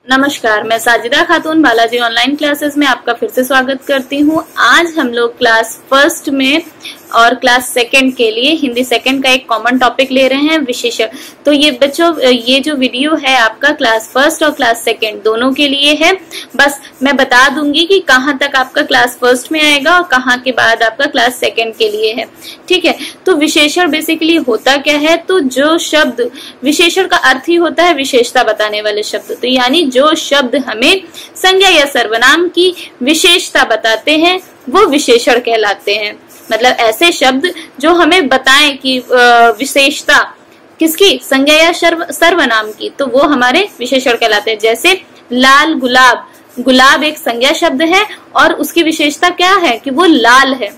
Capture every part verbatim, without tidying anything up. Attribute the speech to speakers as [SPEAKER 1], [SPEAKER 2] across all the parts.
[SPEAKER 1] नमस्कार, मैं साजिदा खातून Balaji online classes में आपका फिर से स्वागत करती हूँ। आज हम लोग क्लास फर्स्ट में और क्लास सेकंड के लिए हिंदी सेकंड का एक कॉमन टॉपिक ले रहे हैं, विशेषण। तो ये बच्चों, ये जो वीडियो है आपका क्लास फर्स्ट और क्लास सेकंड दोनों के लिए है। बस मैं बता दूंगी कि कहाँ तक आपका क्लास फर्स्ट में आएगा और कहाँ के बाद आपका क्लास सेकंड के लिए है, ठीक है। तो विशेषण बेसिकली होता क्या है, तो जो शब्द, विशेषण का अर्थ ही होता है विशेषता बताने वाले शब्द। तो यानी जो शब्द हमें संज्ञा या सर्वनाम की विशेषता बताते हैं वो विशेषण कहलाते हैं। मतलब ऐसे शब्द जो हमें बताएं कि विशेषता किसकी, संज्ञा या सर्वनाम की, तो वो हमारे विशेषण कहलाते हैं। जैसे लाल गुलाब, गुलाब एक संज्ञा शब्द है और उसकी विशेषता क्या है कि वो लाल है।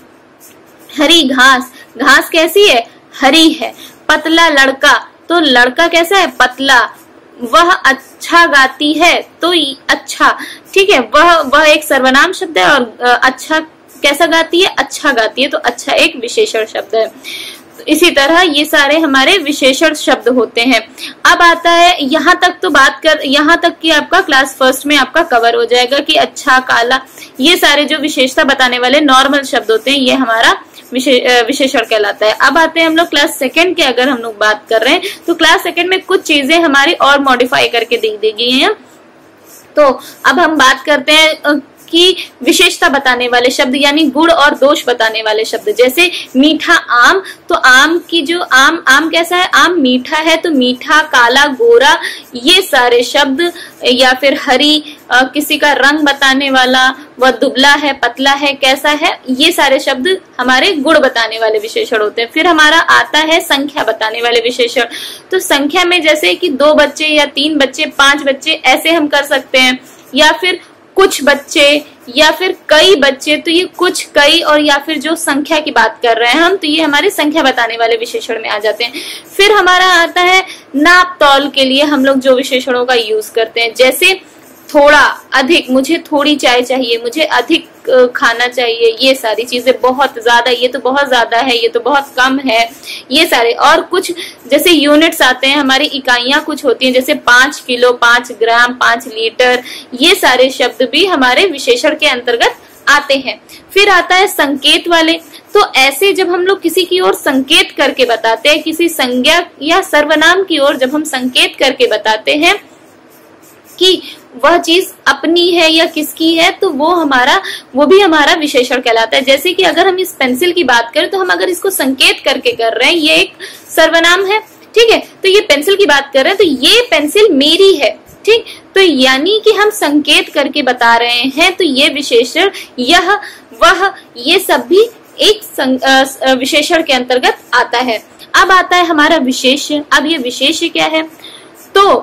[SPEAKER 1] हरी घास, घास कैसी है, हरी है। पतला लड़का, तो लड़का कैसा है, पतला। वह अच्छा गाती है, तो अच्छा, ठीक है। वह वह एक सर्वनाम शब्द है और अच्छा कैसा गाती है, अच्छा गाती है, तो अच्छा एक विशेषण शब्द है। तो इसी तरह ये सारे हमारे विशेषण शब्द होते हैं। अब आता है, यहाँ तक तो बात कर, यहाँ तक कि आपका क्लास फर्स्ट में आपका कवर हो जाएगा कि अच्छा, काला, ये सारे जो विशेषता बताने वाले नॉर्मल शब्द होते हैं ये हमारा विशेषण कहलाता है। अब आते हैं हम लोग क्लास सेकंड के, अगर हम लोग बात कर रहे हैं तो क्लास सेकंड में कुछ चीजें हमारी और मॉडिफाई करके दे दी गई हैं। तो अब हम बात करते हैं कि विशेषता बताने वाले शब्द यानी गुण और दोष बताने वाले शब्द। जैसे मीठा आम, तो आम की जो आम आम कैसा है, आम मीठा है, तो मीठा, काला, गोरा, ये सारे शब्द, या फिर हरी, आ, किसी का रंग बताने वाला, वह दुबला है, पतला है, कैसा है, ये सारे शब्द हमारे गुण बताने वाले विशेषण होते हैं। फिर हमारा आता है संख्या बताने वाले विशेषण। तो संख्या में जैसे कि दो बच्चे या तीन बच्चे, पांच बच्चे, ऐसे हम कर सकते हैं, या फिर कुछ बच्चे या फिर कई बच्चे, तो ये कुछ, कई और या फिर जो संख्या की बात कर रहे हैं हम, तो ये हमारे संख्या बताने वाले विशेषण में आ जाते हैं। फिर हमारा आता है नाप तौल के लिए हम लोग जो विशेषणों का यूज करते हैं। जैसे थोड़ा, अधिक, मुझे थोड़ी चाय चाहिए, मुझे अधिक खाना चाहिए, ये सारी चीजें, बहुत ज्यादा, ये तो बहुत ज्यादा है, ये तो बहुत कम है, ये सारे। और कुछ जैसे यूनिट्स आते हैं, हमारी इकाइयां कुछ होती हैं, जैसे पांच किलो, पांच ग्राम, पांच लीटर, ये सारे शब्द भी हमारे विशेषण के अंतर्गत आते हैं। फिर आता है संकेत वाले। तो ऐसे जब हम लोग किसी की ओर संकेत करके बताते हैं, किसी संज्ञा या सर्वनाम की ओर जब हम संकेत करके बताते हैं कि वह चीज अपनी है या किसकी है, तो वो हमारा, वो भी हमारा विशेषण कहलाता है। जैसे कि अगर हम इस पेंसिल की बात करें तो हम अगर इसको संकेत करके कर रहे हैं, ये एक सर्वनाम है, ठीक है। तो ये पेंसिल की बात कर रहे हैं, तो ये पेंसिल मेरी है, ठीक। तो यानी कि हम संकेत करके बता रहे हैं, तो ये विशेषण, यह, वह, ये सब भी एक विशेषण के अंतर्गत आता है। अब आता है हमारा विशेष्य। अब ये विशेष्य क्या है, तो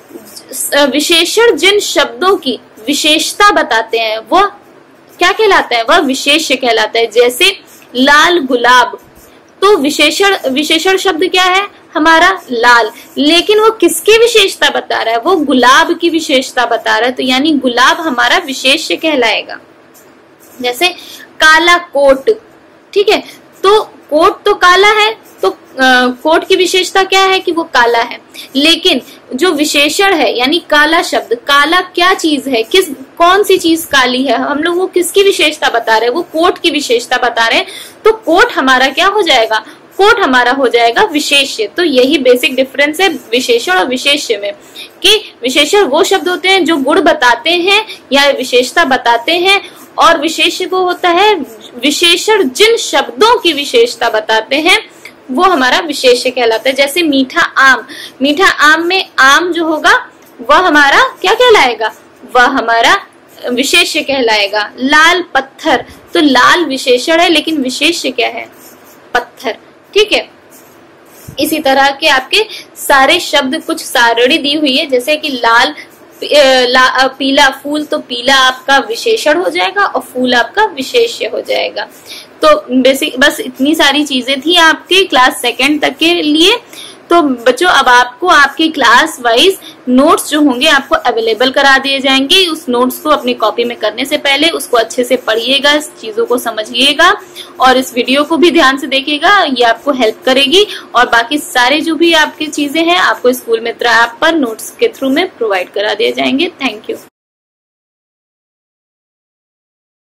[SPEAKER 1] विशेषण जिन शब्दों की विशेषता बताते हैं वह क्या कहलाता है, वह विशेष्य कहलाता है। जैसे लाल गुलाब, तो विशेषण विशेषण शब्द क्या है हमारा, लाल, लेकिन वो किसकी विशेषता बता रहा है, वो गुलाब की विशेषता बता रहा है, तो यानी गुलाब हमारा विशेष्य कहलाएगा। जैसे काला कोट, ठीक है, तो कोट तो काला है, तो आ, कोट की विशेषता क्या है कि वो काला है, लेकिन जो विशेषण है यानी काला शब्द, काला क्या चीज है, किस, कौन सी चीज काली है, हम लोग वो किसकी विशेषता बता रहे हैं, वो कोट की विशेषता बता रहे हैं, तो कोट हमारा क्या हो जाएगा, कोट हमारा हो जाएगा विशेष्य। तो यही बेसिक डिफरेंस है विशेषण और विशेष्य में, कि विशेषण वो शब्द होते हैं जो गुण बताते हैं या विशेषता बताते हैं, और विशेष्य वो होता है विशेषण जिन शब्दों की विशेषता बताते हैं वो हमारा विशेष्य कहलाता है। जैसे मीठा आम, मीठा आम में आम जो होगा वह हमारा क्या कहलाएगा, वह हमारा विशेष्य कहलाएगा। लाल पत्थर, तो लाल विशेषण है लेकिन विशेष्य क्या है, पत्थर, ठीक है। इसी तरह के आपके सारे शब्द, कुछ सारणी दी हुई है, जैसे कि लाल, ला, पीला फूल, तो पीला आपका विशेषण हो जाएगा और फूल आपका विशेष्य हो जाएगा। तो बेसिक बस इतनी सारी चीजें थी आपके क्लास सेकंड तक के लिए। तो बच्चों अब आपको आपकी क्लास वाइज नोट्स जो होंगे आपको अवेलेबल करा दिए जाएंगे। उस नोट्स को अपनी कॉपी में करने से पहले उसको अच्छे से पढ़िएगा, इस चीजों को समझिएगा और इस वीडियो को भी ध्यान से देखिएगा, ये आपको हेल्प करेगी। और बाकी सारे जो भी आपकी चीजें हैं आपको स्कूल मित्र ऐप पर नोट्स के थ्रू में प्रोवाइड करा दिए जाएंगे। Thank you.